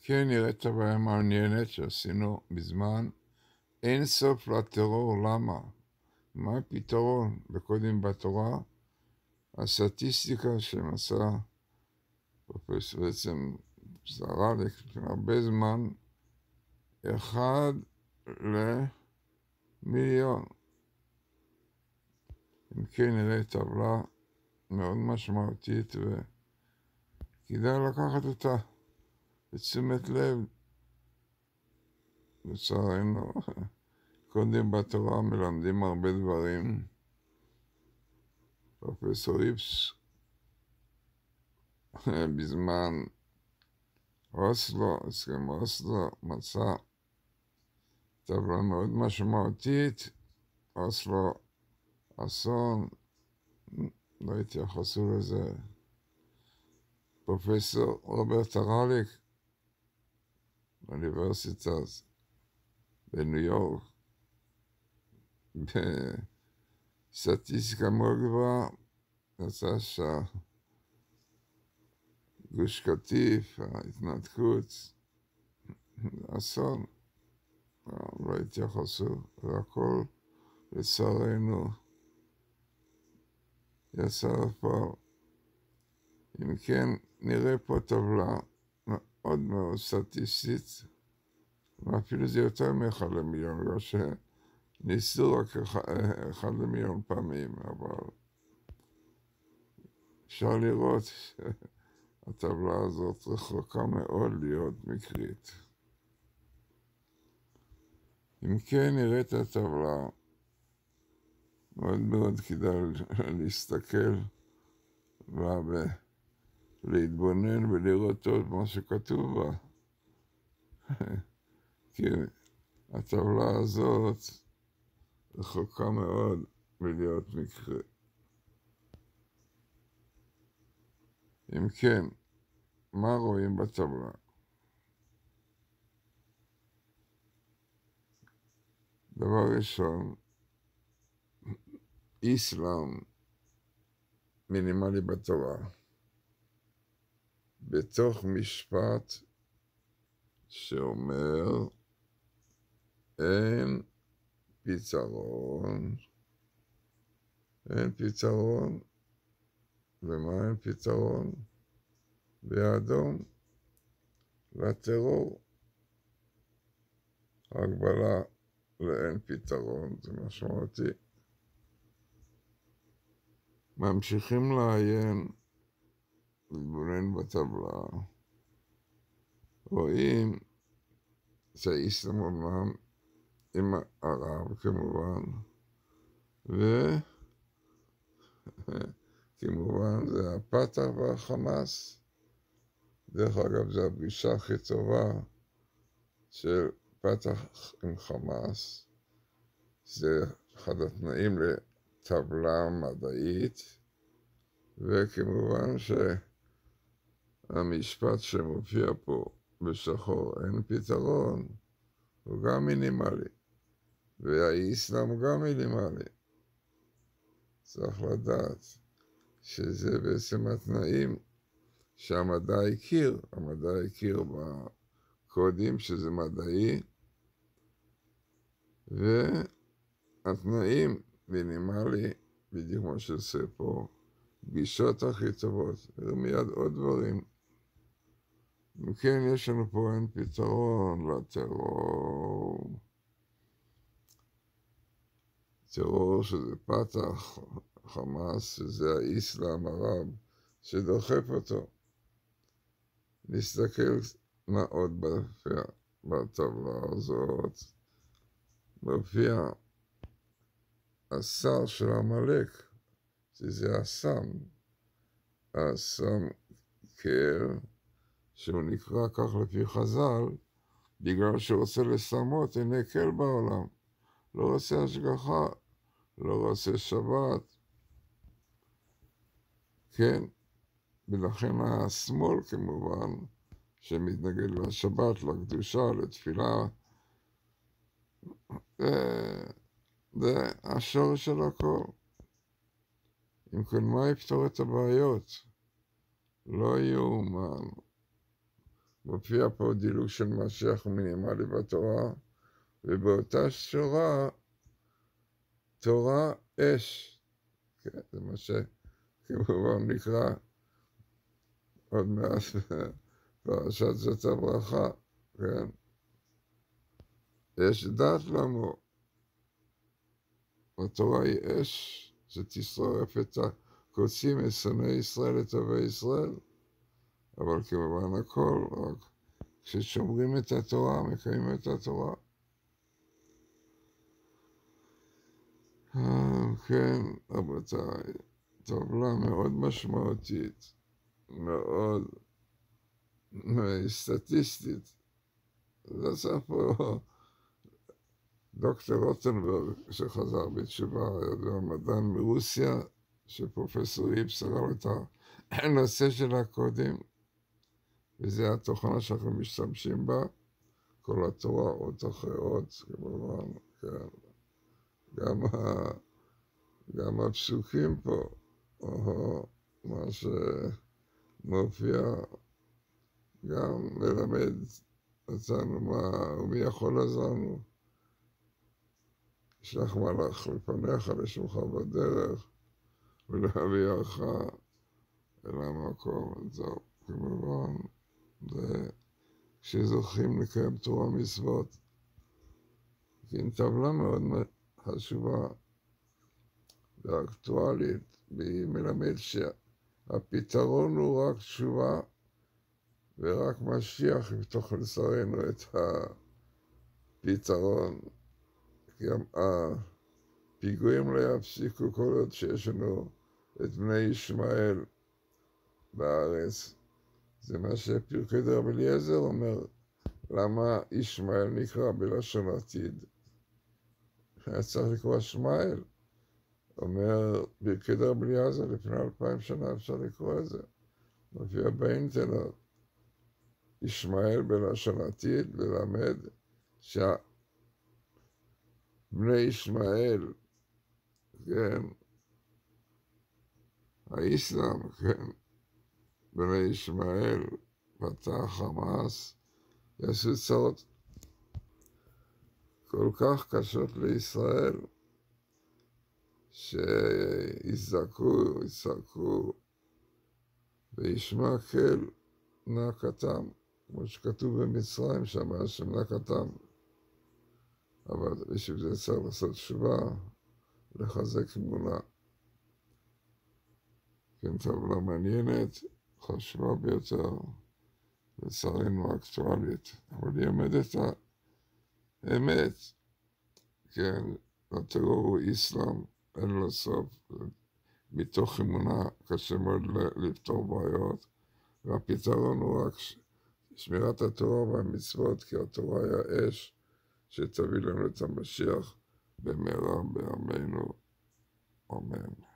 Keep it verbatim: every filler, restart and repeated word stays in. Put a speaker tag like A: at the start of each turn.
A: כן, נראית הבעיה מעניינת שעשינו בזמן אין סוף לטרור. למה? מה הפתרון? בקודים בתורה, הסטטיסטיקה שמסע פרופסור בעצם זרליק לפני הרבה זמן, אחד למיליון. אם כן, נראה טבלה מאוד משמעותית וכדאי לקחת אותה לתשומת לב. לצערנו, קודם בתורה מלמדים הרבה דברים. פרופסור איפס בזמן אוסלו, הסכם אוסלו, מצא טבלה מאוד משמעותית. אוסלו אסון, לא התייחסו לזה. פרופסור רוברט הרליק באוניברסיטה בניו יורק, בסטטיסטיקה מאוד גבוהה, יצא שגוש קטיף, ההתנתקות, אסון, לא התייחסו, והכל לצערנו יצא לפועל. אם כן, נראה פה טבלה מאוד מאוד סטטיסטית, ואפילו זה יותר מאחד למיליון, לא שניסו רק אחד למיליון פעמים, אבל אפשר לראות שהטבלה הזאת רחוקה מאוד להיות מקרית. אם כן, נראה את הטבלה, מאוד מאוד כדאי להסתכל ולהתבונן ולראות טוב מה שכתוב בה. כי הטבלה הזאת רחוקה מאוד מלהיות מקרית. אם כן, מה רואים בטבלה? דבר ראשון, איסלאם מינימלי בתורה. בתוך משפט שאומר אין פתרון, אין פתרון, ומה אין פתרון? באדום, לטרור. הגבלה לאין פתרון, זה משמעותי. ממשיכים לעיין, להתבונן בטבלה. רואים שהאסלאם אומנם עם ערב כמובן, וכמובן זה הפתח והחמאס. דרך אגב, זו הפגישה הכי טובה של פתח עם חמאס. זה אחד התנאים לטבלה מדעית, וכמובן שהמשפט שמופיע פה בשחור, אין פתרון, הוא גם מינימלי, והאסלאם גם מינימלי. צריך לדעת שזה בעצם התנאים שהמדע הכיר, המדע הכיר בקודים שזה מדעי, והתנאים מינימלי, בדיוק כמו שעושה פה, פגישות הכי טובות, ומיד עוד דברים. וכן, יש לנו פה אין פתרון לטרור. טרור שזה פתח, חמאס, שזה האסלאם הרב שדוחף אותו. נסתכל מה עוד מופיע בטבלה הזאת. מופיע השר של עמלק, שזה הסם, הסם קר, שהוא נקרא כך לפי חז"ל, בגלל שהוא רוצה לסמות עיני כל בעולם. לא רוצה השגחה, לא רוצה שבת. כן, ולכן השמאל כמובן, שמתנגד לשבת, לקדושה, לתפילה, זה השורש של הכל. אם כן, מה יפתור את הבעיות? לא יאומן. מופיע פה דילוג של משיח מינימלי בתורה, ובאותה שורה, תורה אש. כן, זה מה שכמובן נקרא עוד מעט פרשת זאת הברכה, כן? אש דת לנו. התורה היא אש שתשרף את הקוצים, את שונאי ישראל, את אוהבי ישראל, אבל כמובן הכל, רק כששומרים את התורה, מקיימים את התורה. כן, רבותיי, טבלה מאוד משמעותית, מאוד סטטיסטית. זה עשה פה דוקטור רוטנברג, שחזר בתשובה, ידוע מדען מרוסיה, שפרופסור היפ סגר את הנושא של הקודים, וזה התוכנה שאנחנו משתמשים בה, כל התורה, אות אחרי אות, כמובן, כן. גם, ה... גם הפסוקים פה, או מה שמופיע, גם מלמד אותנו מה, ומי יכול לעזרנו. שלח מלאך לפניך, לשמך בדרך, ולהביאך אל המקום. זהו, כמובן, זה כשזוכים לקיים תורה מצוות. כי היא טבלה מאוד חשובה ואקטואלית, והיא מלמד שהפתרון הוא רק תשובה, ורק משיח יפתח לשרנו את הפתרון. כי הפיגועים לא יפסיקו כל עוד שיש לנו את בני ישמעאל בארץ. זה מה שפרקי דרבי אליעזר אומר, למה ישמעאל נקרא בלשון עתיד? היה צריך לקרוא שמעאל. אומר פרקי דרבי אליעזר, לפני אלפיים שנה אפשר לקרוא את זה. מופיע באינטרנט. ישמעאל בלשון עתיד ללמד שה... בני ישמעאל, כן, האסלאם, כן, בני ישמעאל, פתח חמאס, יעשו צרות כל כך קשות לישראל, שיזעקו, יצעקו, וישמע כל נאקתם, כמו שכתוב במצרים, שם השם נאקתם. אבל בשביל זה צריך לעשות תשובה, לחזק אמונה. כן, טבלה מעניינת, חשובה ביותר, לצערנו אקטואלית, אבל היא עומדת האמת, כן, הטרור הוא איסלאם, אין לו סוף, מתוך אמונה קשה מאוד לפתור בעיות, והפתרון הוא רק שמירת התורה והמצוות, כי התורה היא האש, שתביא לנו את המשיח במהרה בימינו, אמן.